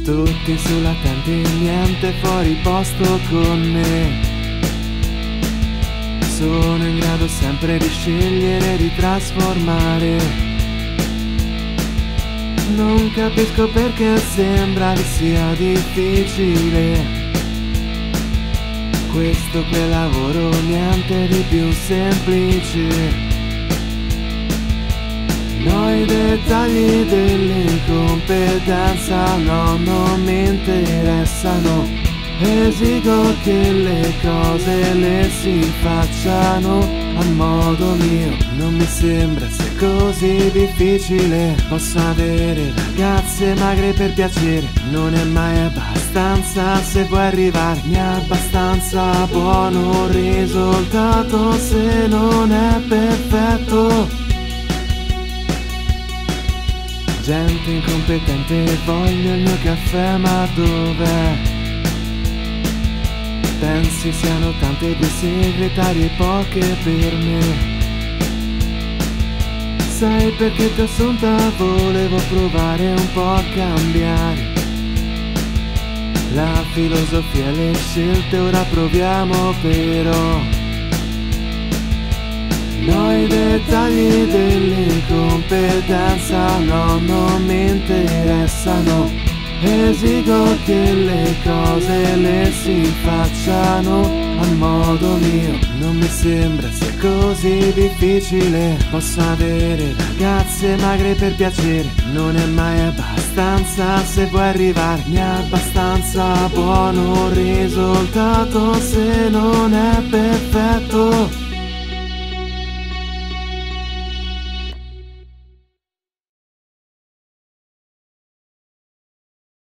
Tutti sull'attenti, niente fuori posto con me. Sono in grado sempre di scegliere, di trasformare. Non capisco perché sembra che sia difficile. Questo che lavoro, niente di più semplice. Noi dettagli dell'incompetenza no, non mi interessano. Esigo che le cose le si facciano a modo mio. Non mi sembra sia così difficile. Posso avere ragazze magre per piacere, non è mai abbastanza. Se vuoi arrivarmi abbastanza buono un risultato, se non è perfetto. Gente incompetente, voglio il mio caffè, ma dov'è? Pensi siano tante due segretarie, poche per me. Sai perché ti ho assunta? Volevo provare un po' a cambiare la filosofia e le scelte, ora proviamo però. Noi dettagli dell'incompetenza no, non mi interessano. Esigo che le cose le si facciano a modo mio. Non mi sembra sia così difficile. Posso avere ragazze magre per piacere, non è mai abbastanza. Se vuoi arrivarmi abbastanza buono un risultato, se non è perfetto.